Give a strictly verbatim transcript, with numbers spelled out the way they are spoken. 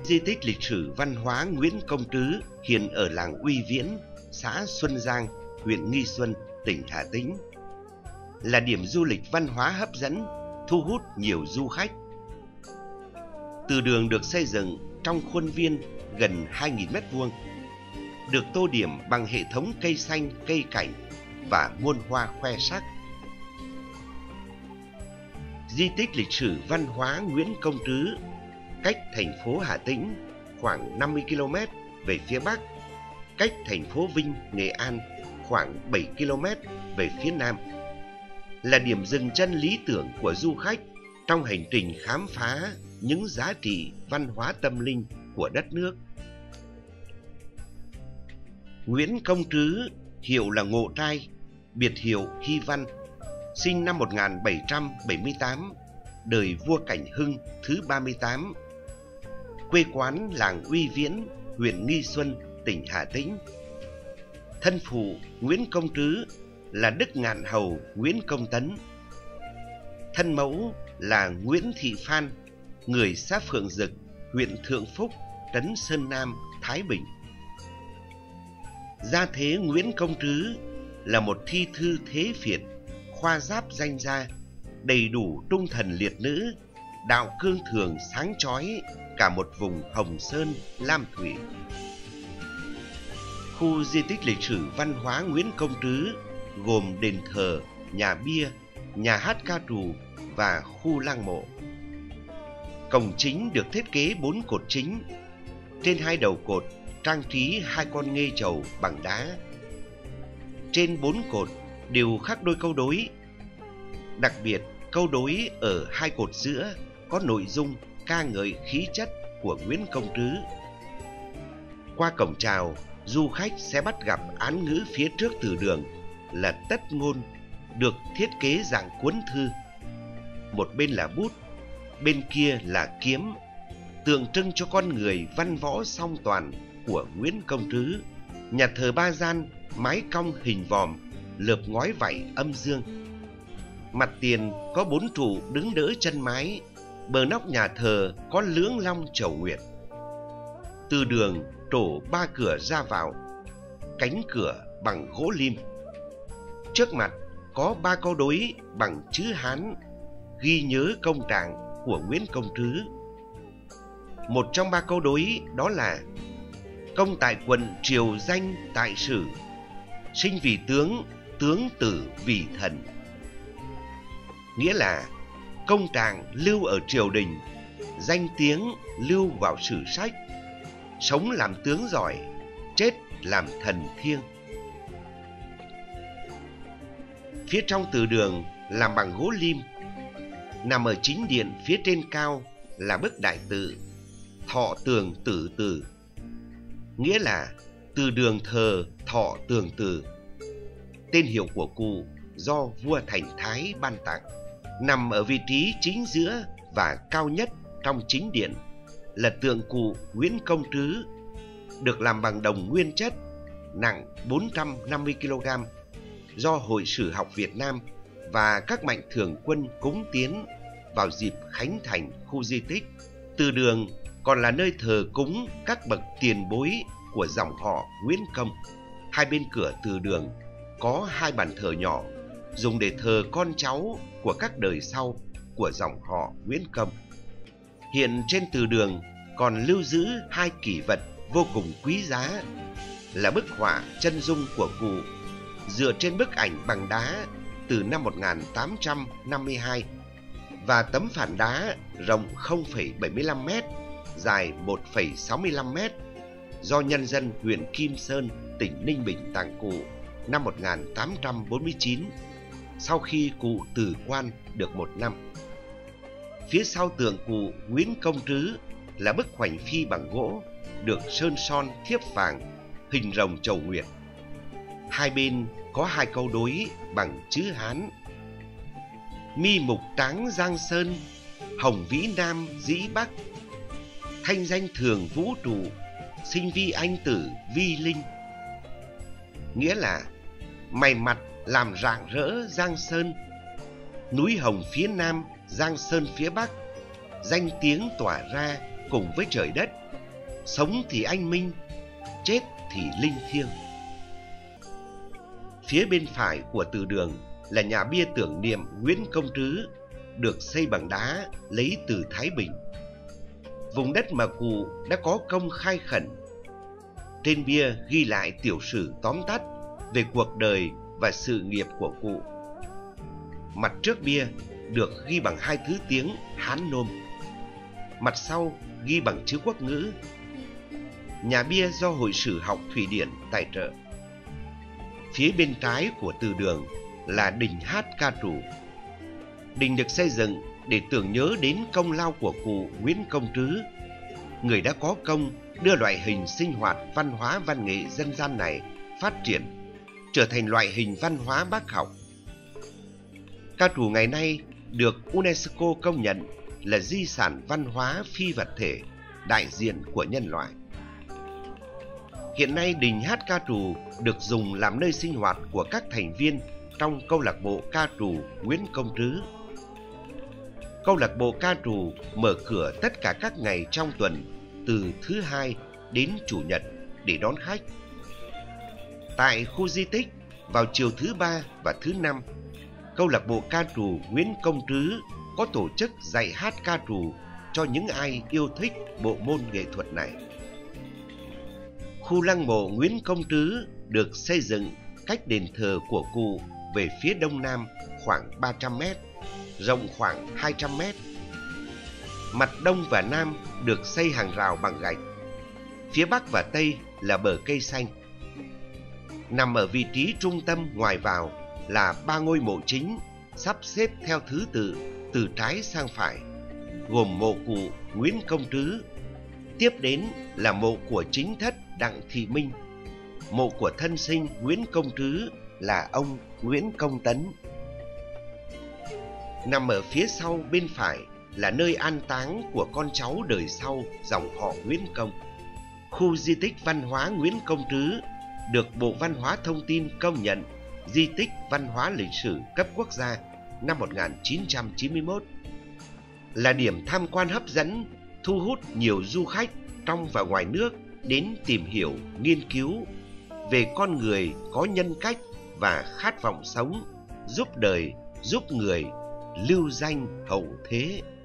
Di tích lịch sử văn hóa Nguyễn Công Trứ hiện ở làng Uy Viễn, xã Xuân Giang, huyện Nghi Xuân, tỉnh Hà Tĩnh, là điểm du lịch văn hóa hấp dẫn, thu hút nhiều du khách. Từ đường được xây dựng trong khuôn viên gần hai nghìn mét vuông, được tô điểm bằng hệ thống cây xanh, cây cảnh và muôn hoa khoe sắc. Di tích lịch sử văn hóa Nguyễn Công Trứ cách thành phố Hà Tĩnh khoảng năm mươi ki lô mét về phía bắc, cách thành phố Vinh, Nghệ An khoảng bảy ki lô mét về phía nam, là điểm dừng chân lý tưởng của du khách trong hành trình khám phá những giá trị văn hóa tâm linh của đất nước. Nguyễn Công Trứ, hiệu là Ngộ Trai, biệt hiệu Hy Văn, sinh năm một nghìn bảy trăm bảy mươi tám, đời vua Cảnh Hưng thứ ba mươi tám. Quê quán làng Uy Viễn, huyện Nghi Xuân, tỉnh Hà Tĩnh. Thân phụ Nguyễn Công Trứ là Đức Ngạn Hầu Nguyễn Công Tấn. Thân mẫu là Nguyễn Thị Phan, người xã Phượng Dực, huyện Thượng Phúc, trấn Sơn Nam, Thái Bình. Gia thế Nguyễn Công Trứ là một thi thư thế phiệt, khoa giáp danh gia, đầy đủ trung thần liệt nữ, đạo cương thường sáng chói cả một vùng Hồng Sơn, Lam Thủy. Khu di tích lịch sử văn hóa Nguyễn Công Trứ gồm đền thờ, nhà bia, nhà hát ca trù và khu lăng mộ. Cổng chính được thiết kế bốn cột chính. Trên hai đầu cột trang trí hai con nghê chầu bằng đá. Trên bốn cột đều khắc đôi câu đối. Đặc biệt, câu đối ở hai cột giữa có nội dung ca ngợi khí chất của Nguyễn Công Trứ. Qua cổng chào, du khách sẽ bắt gặp án ngữ phía trước từ đường là Tất Ngôn, được thiết kế dạng cuốn thư. Một bên là bút, bên kia là kiếm, tượng trưng cho con người văn võ song toàn của Nguyễn Công Trứ. Nhà thờ ba gian, mái cong hình vòm, lợp ngói vảy âm dương. Mặt tiền có bốn trụ đứng đỡ chân mái, bờ nóc nhà thờ có lưỡng long chầu nguyệt. Từ đường trổ ba cửa ra vào, cánh cửa bằng gỗ lim. Trước mặt có ba câu đối bằng chữ Hán ghi nhớ công trạng của Nguyễn Công Trứ. Một trong ba câu đối đó là: công tại quận triều danh tại sử, sinh vì tướng, tướng tử vì thần. Nghĩa là công trạng lưu ở triều đình, danh tiếng lưu vào sử sách, sống làm tướng giỏi, chết làm thần thiêng. Phía trong từ đường làm bằng gỗ lim, nằm ở chính điện phía trên cao là bức đại tự Thọ Tường Tử Từ, nghĩa là từ đường thờ Thọ Tường Tử, tên hiệu của cụ do vua Thành Thái ban tặng. Nằm ở vị trí chính giữa và cao nhất trong chính điện là tượng cụ Nguyễn Công Trứ, được làm bằng đồng nguyên chất, nặng bốn trăm năm mươi ki lô gam, do Hội Sử học Việt Nam và các mạnh thường quân cúng tiến vào dịp khánh thành khu di tích. Từ đường còn là nơi thờ cúng các bậc tiền bối của dòng họ Nguyễn Công. Hai bên cửa từ đường có hai bàn thờ nhỏ dùng để thờ con cháu của các đời sau của dòng họ Nguyễn Công. Hiện trên từ đường còn lưu giữ hai kỷ vật vô cùng quý giá là bức họa chân dung của cụ dựa trên bức ảnh bằng đá từ năm một nghìn tám trăm năm mươi hai và tấm phản đá rộng không phẩy bảy mươi lăm mét, dài một phẩy sáu mươi lăm mét do nhân dân huyện Kim Sơn, tỉnh Ninh Bình tặng cụ năm một nghìn tám trăm bốn mươi chín, sau khi cụ từ quan được một năm. Phía sau tượng cụ Nguyễn Công Trứ là bức hoành phi bằng gỗ, được sơn son thiếp vàng, hình rồng chầu nguyệt. Hai bên có hai câu đối bằng chữ Hán: mi mục tráng Giang Sơn, hồng vĩ Nam dĩ Bắc, thanh danh thường vũ trụ, sinh vi anh tử vi linh. Nghĩa là mày mặt làm rạng rỡ Giang Sơn, núi hồng phía Nam, Giang Sơn phía Bắc, danh tiếng tỏa ra cùng với trời đất, sống thì anh minh, chết thì linh thiêng. Phía bên phải của từ đường là nhà bia tưởng niệm Nguyễn Công Trứ, được xây bằng đá lấy từ Thái Bình, vùng đất mà cụ đã có công khai khẩn. Trên bia ghi lại tiểu sử tóm tắt về cuộc đời và sự nghiệp của cụ. Mặt trước bia được ghi bằng hai thứ tiếng Hán Nôm, mặt sau ghi bằng chữ quốc ngữ. Nhà bia do Hội Sử học Thụy Điển tài trợ. Phía bên trái của từ đường là đình hát ca trù. Đình được xây dựng để tưởng nhớ đến công lao của cụ Nguyễn Công Trứ, người đã có công đưa loại hình sinh hoạt văn hóa văn nghệ dân gian này phát triển, trở thành loại hình văn hóa bác học. Ca trù ngày nay được UNESCO công nhận là di sản văn hóa phi vật thể đại diện của nhân loại. Hiện nay đình hát ca trù được dùng làm nơi sinh hoạt của các thành viên trong câu lạc bộ ca trù Nguyễn Công Trứ. Câu lạc bộ ca trù mở cửa tất cả các ngày trong tuần từ thứ hai đến chủ nhật để đón khách. Tại khu di tích, vào chiều thứ ba và thứ năm, câu lạc bộ ca trù Nguyễn Công Trứ có tổ chức dạy hát ca trù cho những ai yêu thích bộ môn nghệ thuật này. Khu lăng mộ Nguyễn Công Trứ được xây dựng cách đền thờ của cụ về phía đông nam khoảng ba trăm mét, rộng khoảng hai trăm mét. Mặt đông và nam được xây hàng rào bằng gạch. Phía bắc và tây là bờ cây xanh. Nằm ở vị trí trung tâm ngoài vào là ba ngôi mộ chính sắp xếp theo thứ tự từ trái sang phải, gồm mộ cụ Nguyễn Công Trứ. Tiếp đến là mộ của chính thất Đặng Thị Minh. Mộ của thân sinh Nguyễn Công Trứ là ông Nguyễn Công Tấn. Nằm ở phía sau bên phải là nơi an táng của con cháu đời sau dòng họ Nguyễn Công. Khu di tích văn hóa Nguyễn Công Trứ được Bộ Văn hóa Thông tin công nhận di tích văn hóa lịch sử cấp quốc gia năm một nghìn chín trăm chín mươi mốt, là điểm tham quan hấp dẫn, thu hút nhiều du khách trong và ngoài nước đến tìm hiểu, nghiên cứu về con người có nhân cách và khát vọng sống, giúp đời, giúp người, lưu danh hậu thế.